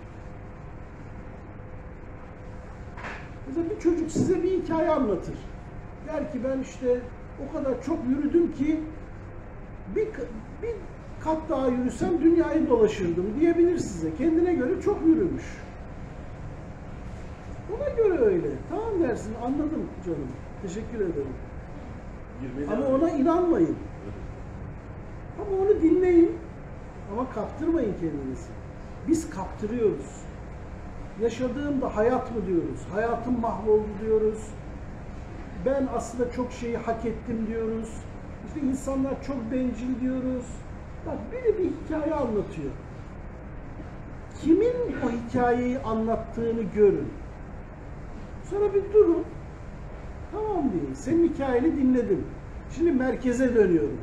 Mesela bir çocuk size bir hikaye anlatır. Der ki ben işte o kadar çok yürüdüm ki bir, bir kat daha yürüsem dünyayı dolaşırdım diyebilir size. Kendine göre çok yürümüş. Ona göre öyle. Tamam dersin, anladım canım. Teşekkür ederim. Ama ona inanmayın. Ama onu dinleyin. Ama kaptırmayın kendinizi. Biz kaptırıyoruz. Yaşadığımda hayat mı diyoruz? Hayatım mahvoldu diyoruz. Ben aslında çok şeyi hak ettim diyoruz. İşte insanlar çok bencil diyoruz. Bak biri bir hikaye anlatıyor. Kimin o hikayeyi anlattığını görün. Sonra bir durun. Tamam deyin. Senin hikayeni dinledim. Şimdi merkeze dönüyorum.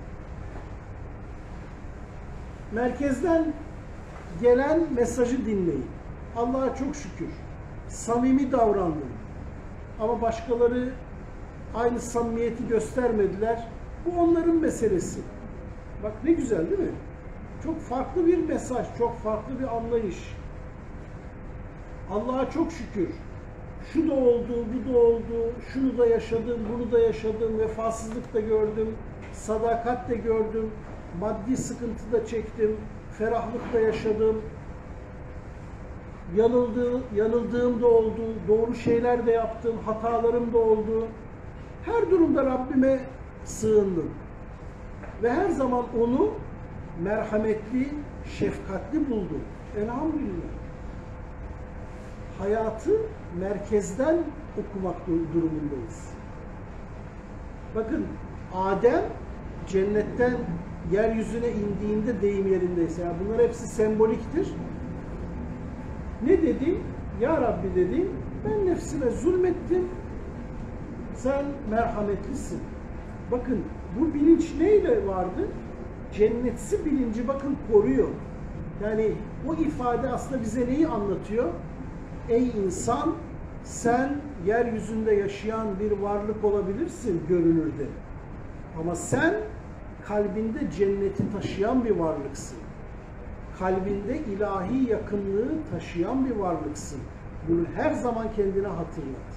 Merkezden gelen mesajı dinleyin. Allah'a çok şükür. Samimi davrandım. Ama başkaları aynı samimiyeti göstermediler. Bu onların meselesi. Bak ne güzel değil mi? Çok farklı bir mesaj, çok farklı bir anlayış. Allah'a çok şükür. Şu da oldu, bu da oldu, şunu da yaşadım, bunu da yaşadım, vefasızlık da gördüm, sadakat de gördüm, maddi sıkıntı da çektim, ferahlık da yaşadım, yanıldığı, yanıldığım da oldu, doğru şeyler de yaptım, hatalarım da oldu. Her durumda Rabbime sığındım. Ve her zaman onu merhametli, şefkatli buldum. Elhamdülillah. Hayatı merkezden okumak durumundayız. Bakın Adem cennetten yeryüzüne indiğinde deyim yerindeyse, yani bunlar hepsi semboliktir. Ne dedi? Ya Rabbi dedi, ben nefsime zulmettim, sen merhametlisin. Bakın bu bilinç neyle vardı? Cennetsi bilinci bakın koruyor. Yani o ifade aslında bize neyi anlatıyor? Ey insan, sen yeryüzünde yaşayan bir varlık olabilirsin görünürde. Ama sen kalbinde cenneti taşıyan bir varlıksın. Kalbinde ilahi yakınlığı taşıyan bir varlıksın. Bunu her zaman kendine hatırlat.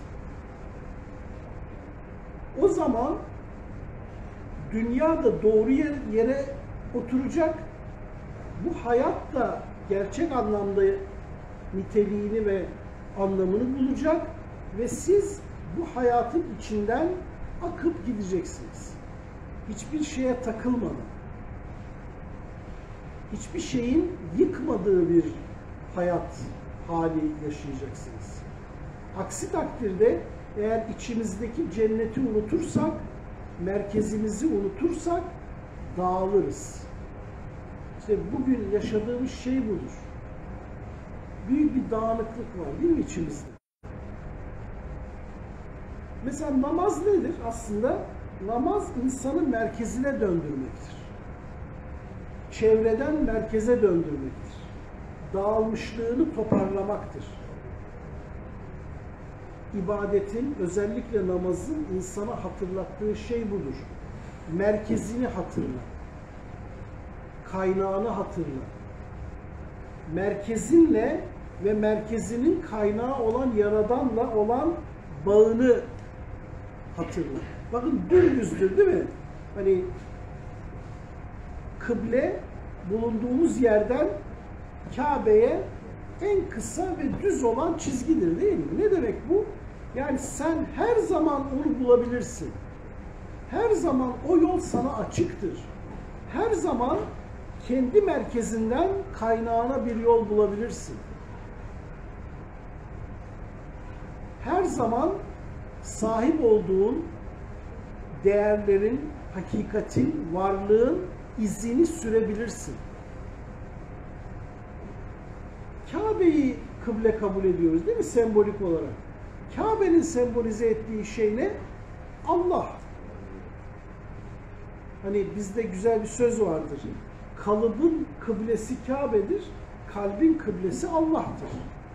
O zaman dünya da doğru yere oturacak. Bu hayat da gerçek anlamda niteliğini ve anlamını bulacak ve siz bu hayatın içinden akıp gideceksiniz. Hiçbir şeye takılmadan, hiçbir şeyin yıkmadığı bir hayat hali yaşayacaksınız. Aksi takdirde eğer içimizdeki cenneti unutursak, merkezimizi unutursak dağılırız. İşte bugün yaşadığımız şey budur. Büyük bir dağınıklık var değil mi içimizde? Mesela namaz nedir? Aslında namaz insanı merkezine döndürmektir. Çevreden merkeze döndürmektir. Dağılmışlığını toparlamaktır. İbadetin, özellikle namazın insana hatırlattığı şey budur. Merkezini hatırla. Kaynağını hatırla. Merkezinle ve merkezinin kaynağı olan Yaradan'la olan bağını hatırla. Bakın dümdüzdür değil mi? Hani kıble bulunduğumuz yerden Kabe'ye en kısa ve düz olan çizgidir değil mi? Ne demek bu? Yani sen her zaman onu bulabilirsin. Her zaman o yol sana açıktır. Her zaman kendi merkezinden kaynağına bir yol bulabilirsin. Her zaman sahip olduğun değerlerin, hakikatin, varlığın izini sürebilirsin. Kabe'yi kıble kabul ediyoruz değil mi sembolik olarak? Kabe'nin sembolize ettiği şey ne? Allah. Hani bizde güzel bir söz vardır. Kalıbın kıblesi Kabe'dir, kalbin kıblesi Allah'tır.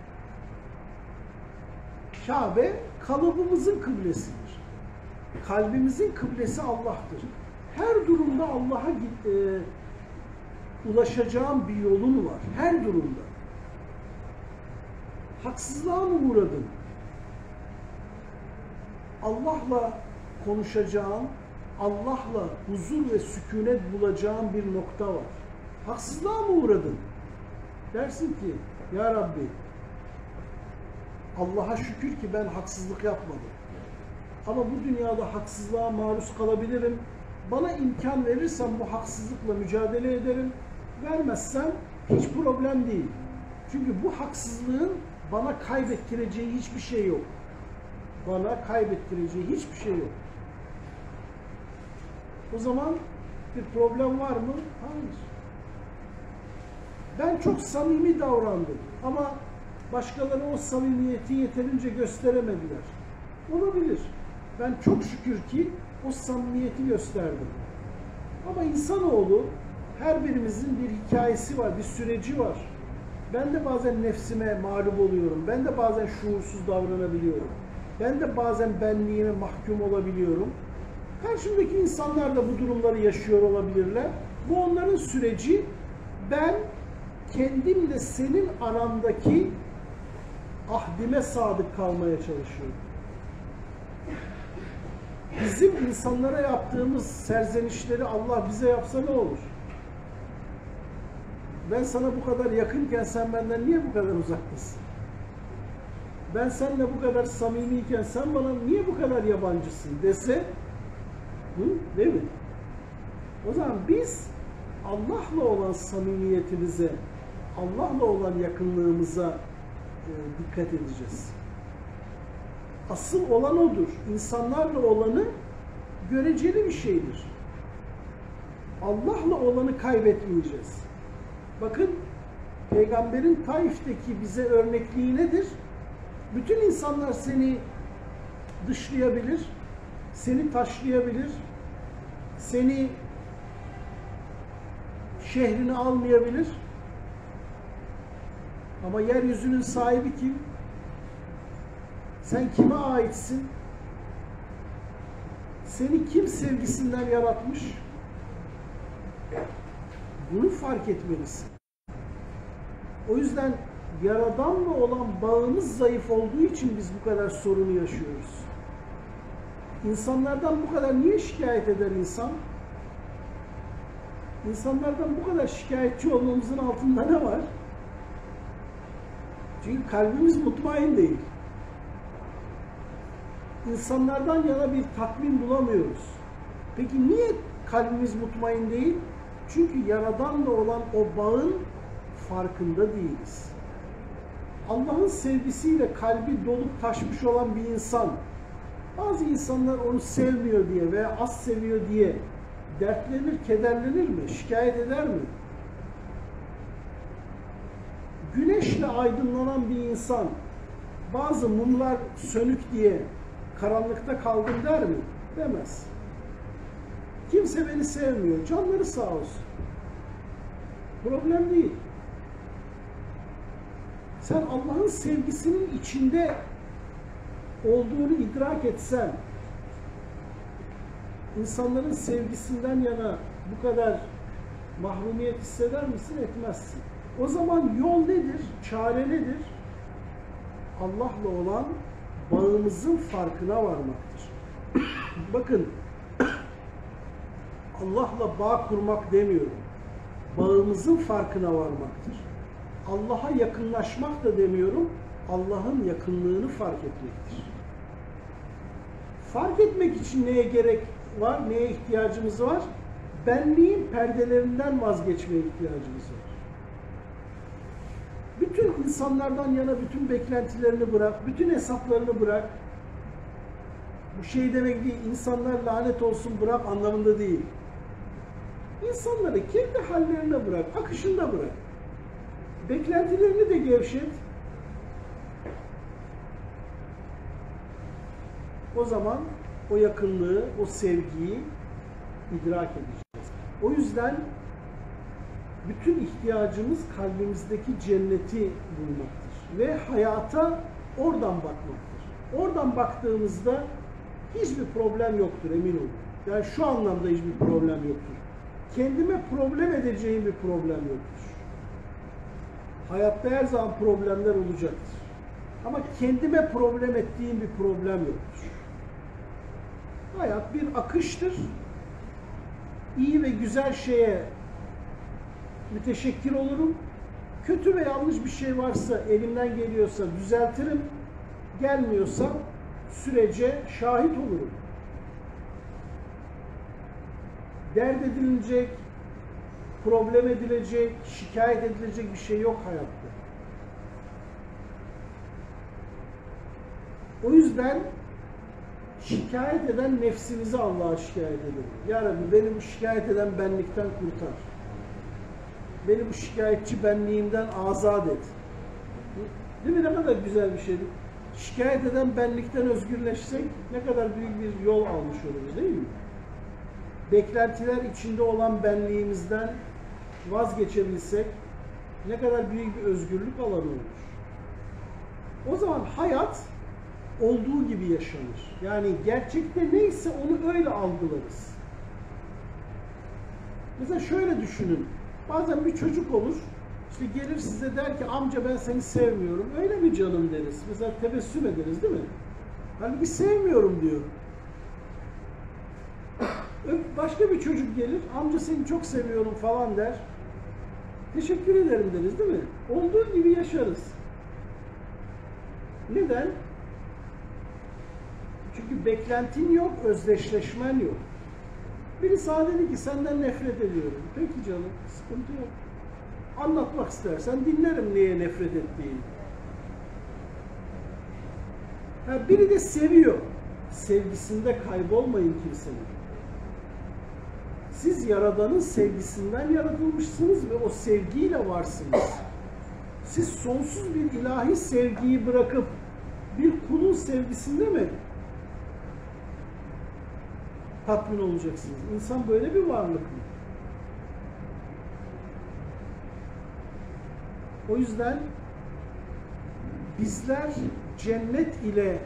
Kabe kalıbımızın kıblesidir. Kalbimizin kıblesi Allah'tır. Her durumda Allah'a e, ulaşacağın bir yolun var. Her durumda. Haksızlığa mı uğradın? Allah'la konuşacağın, Allah'la huzur ve sükunet bulacağın bir nokta var. Haksızlığa mı uğradın? Dersin ki, Ya Rabbi, Allah'a şükür ki ben haksızlık yapmadım. Ama bu dünyada haksızlığa maruz kalabilirim. Bana imkan verirsen bu haksızlıkla mücadele ederim. Vermezsen hiç problem değil. Çünkü bu haksızlığın bana kaybettireceği hiçbir şey yok. Bana kaybettireceği hiçbir şey yok. O zaman bir problem var mı? Hayır. Ben çok samimi davrandım ama başkaları o samimiyeti yeterince gösteremediler. Olabilir. Ben çok şükür ki o samimiyeti gösterdim. Ama insanoğlu, her birimizin bir hikayesi var, bir süreci var. Ben de bazen nefsime mağlup oluyorum. Ben de bazen şuursuz davranabiliyorum. Ben de bazen benliğime mahkum olabiliyorum. Karşımdaki insanlar da bu durumları yaşıyor olabilirler. Bu onların süreci. Ben kendimle senin arandaki ahdime sadık kalmaya çalışıyorum. Bizim insanlara yaptığımız serzenişleri Allah bize yapsa ne olur? Ben sana bu kadar yakınken sen benden niye bu kadar uzaktasın? Ben seninle bu kadar samimiyken sen bana niye bu kadar yabancısın dese, hı? Değil mi? O zaman biz Allah'la olan samimiyetimize, Allah'la olan yakınlığımıza e, dikkat edeceğiz. Asıl olan odur. İnsanlarla olanı göreceli bir şeydir. Allah'la olanı kaybetmeyeceğiz. Bakın, Peygamberin Taif'teki bize örnekliği nedir? Bütün insanlar seni dışlayabilir, seni taşlayabilir, seni şehrine almayabilir. Ama yeryüzünün sahibi kim? Sen kime aitsin? Seni kim sevgisinden yaratmış? Bunu fark etmelisin. O yüzden Yaradan'la olan bağımız zayıf olduğu için biz bu kadar sorunu yaşıyoruz. İnsanlardan bu kadar niye şikayet eder insan? İnsanlardan bu kadar şikayetçi olmamızın altında ne var? Çünkü kalbimiz mutmain değil. İnsanlardan yana bir tatmin bulamıyoruz. Peki niye kalbimiz mutmain değil? Çünkü Yaradan'la olan o bağın farkında değiliz. Allah'ın sevgisiyle kalbi dolup taşmış olan bir insan, bazı insanlar onu sevmiyor diye veya az seviyor diye dertlenir, kederlenir mi? Şikayet eder mi? Güneşle aydınlanan bir insan, bazı mumlar sönük diye karanlıkta kaldım der mi? Demez. Kimse beni sevmiyor, canları sağ olsun. Problem değil. Sen Allah'ın sevgisinin içinde olduğunu idrak etsen, insanların sevgisinden yana bu kadar mahrumiyet hisseder misin? Etmezsin. O zaman yol nedir? Çare nedir? Allah'la olan bağımızın farkına varmaktır. Bakın, Allah'la bağ kurmak demiyorum. Bağımızın farkına varmaktır. Allah'a yakınlaşmak da demiyorum. Allah'ın yakınlığını fark etmektir. Fark etmek için neye gerek var, neye ihtiyacımız var? Benliğin perdelerinden vazgeçmeye ihtiyacımız var. Bütün insanlardan yana bütün beklentilerini bırak, bütün hesaplarını bırak. Bu şey demek değil, insanlar lanet olsun bırak anlamında değil. İnsanları kendi hallerine bırak, akışında bırak. Beklentilerini de gevşet. O zaman o yakınlığı, o sevgiyi idrak edeceğiz. O yüzden bütün ihtiyacımız kalbimizdeki cenneti bulmaktır. Ve hayata oradan bakmaktır. Oradan baktığımızda hiçbir problem yoktur, emin olun. Yani şu anlamda hiçbir problem yoktur. Kendime problem edeceğim bir problem yoktur. Hayatta her zaman problemler olacaktır. Ama kendime problem ettiğim bir problem yoktur. Hayat bir akıştır. İyi ve güzel şeye müteşekkir olurum. Kötü ve yanlış bir şey varsa, elimden geliyorsa düzeltirim. Gelmiyorsa sürece şahit olurum. Dert edilecek, problem edilecek, şikayet edilecek bir şey yok hayatta. O yüzden şikayet eden nefsimizi Allah'a şikayet edelim. Ya Rabbi beni bu şikayet eden benlikten kurtar. Beni bu şikayetçi benliğimden azat et. Değil mi? Ne kadar güzel bir şeydir. Şikayet eden benlikten özgürleşsek ne kadar büyük bir yol almış oluruz değil mi? Beklentiler içinde olan benliğimizden vazgeçebilsek ne kadar büyük bir özgürlük alanı olur. O zaman hayat olduğu gibi yaşanır. Yani gerçekte neyse onu öyle algılarız. Mesela şöyle düşünün. Bazen bir çocuk olur, işte gelir size der ki amca ben seni sevmiyorum. Öyle mi canım deriz. Mesela tebessüm ederiz değil mi? Halbuki sevmiyorum diyor. Başka bir çocuk gelir, amca seni çok seviyorum falan der. Teşekkür ederim deriz değil mi? Olduğu gibi yaşarız. Neden? Çünkü beklentin yok, özdeşleşmen yok. Biri sana dedi ki senden nefret ediyorum. Peki canım, sıkıntı yok. Anlatmak istersen dinlerim niye nefret ettiğini. Ha, biri de seviyor. Sevgisinde kaybolmayın kimsenin. Siz Yaradan'ın sevgisinden yaratılmışsınız ve o sevgiyle varsınız. Siz sonsuz bir ilahi sevgiyi bırakıp bir kulun sevgisinde mi tatmin olacaksınız? İnsan böyle bir varlık mı? O yüzden bizler cennet ile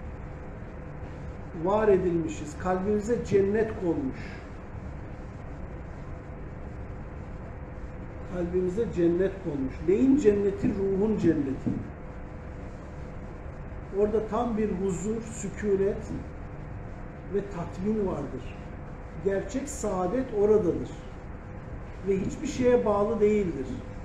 var edilmişiz. Kalbimize cennet konmuş. Kalbimize cennet konmuş. Neyin cenneti? Ruhun cenneti. Orada tam bir huzur, sükunet ve tatmin vardır. Gerçek saadet oradadır. Ve hiçbir şeye bağlı değildir.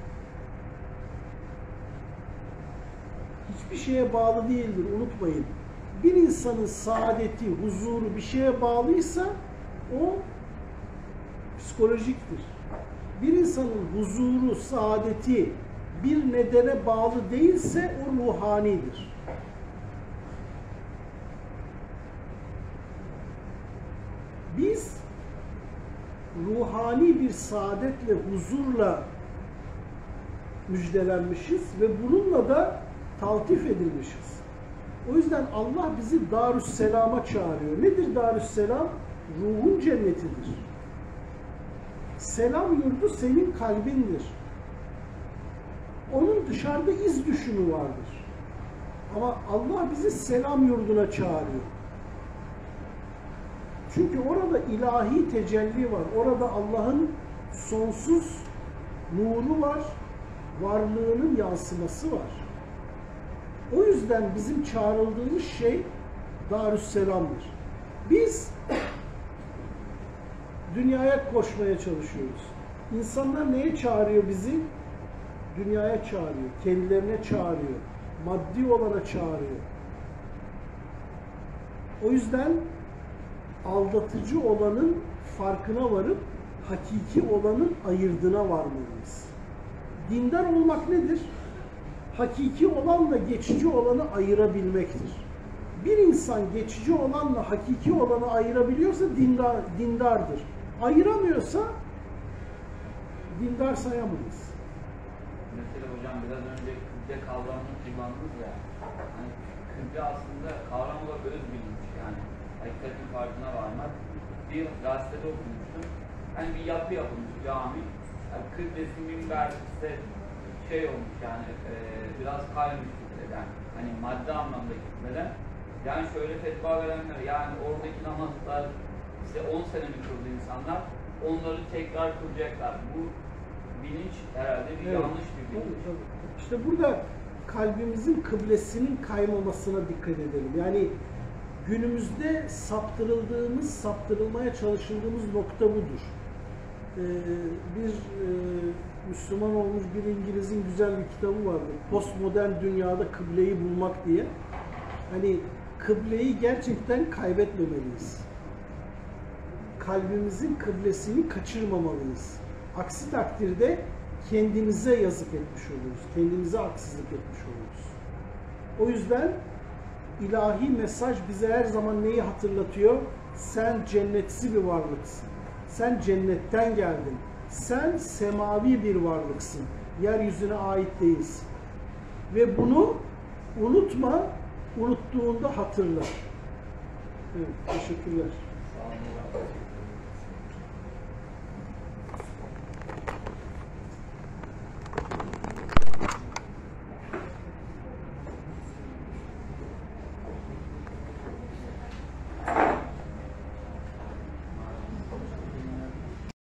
Hiçbir şeye bağlı değildir, unutmayın. Bir insanın saadeti, huzuru bir şeye bağlıysa o psikolojiktir. Bir insanın huzuru, saadeti bir nedene bağlı değilse o ruhanidir. Biz ruhani bir saadetle, huzurla müjdelenmişiz ve bununla da taltif edilmişiz. O yüzden Allah bizi Darüsselam'a çağırıyor. Nedir Darüsselam? Ruhun cennetidir. Selam yurdu senin kalbindir. Onun dışarıda iz düşümü vardır. Ama Allah bizi selam yurduna çağırıyor. Çünkü orada ilahi tecelli var. Orada Allah'ın sonsuz nuru var. Varlığının yansıması var. O yüzden bizim çağrıldığımız şey Darüsselam'dır. Biz dünyaya koşmaya çalışıyoruz. İnsanlar neye çağırıyor bizi? Dünyaya çağırıyor, kendilerine çağırıyor, maddi olana çağırıyor. O yüzden aldatıcı olanın farkına varıp hakiki olanın ayırdına varmalıyız. Dindar olmak nedir? Hakiki olanla geçici olanı ayırabilmektir. Bir insan geçici olanla hakiki olanı ayırabiliyorsa dindar, dindardır. Ayıramıyorsa dindar sayamayız. Mesela hocam biraz önce kıble kavramını kullandınız ya. Hani kıble aslında kavram olarak öz bilinç yani. Hakikatin farkına varmak. Bir gazetede okumuştum. Hani bir yapı yapılmış cami. Yani kıblesi minber işte şey olmuş yani e, biraz kaymış kıbleden. Hani madde anlamda kıbleden. Yani şöyle fetva verenler yani oradaki namazlar işte on sene mi kıldı insanlar onları tekrar kılacaklar. Bu bilinç herhalde bir evet. yanlış bir bilinç. Tabii, tabii. İşte burada kalbimizin kıblesinin kaymamasına dikkat edelim. Yani günümüzde saptırıldığımız, saptırılmaya çalışıldığımız nokta budur. Ee, bir e, Müslüman olmuş bir İngiliz'in güzel bir kitabı vardır. Postmodern dünyada kıbleyi bulmak diye. Hani kıbleyi gerçekten kaybetmemeliyiz. Kalbimizin kıblesini kaçırmamalıyız. Aksi takdirde kendimize yazık etmiş oluruz. Kendimize haksızlık etmiş oluruz. O yüzden ilahi mesaj bize her zaman neyi hatırlatıyor? Sen cennetsi bir varlıksın. Sen cennetten geldin. Sen semavi bir varlıksın. Yeryüzüne ait değilsin. Ve bunu unutma, unuttuğunda hatırla. Evet, teşekkürler. Sağ olun.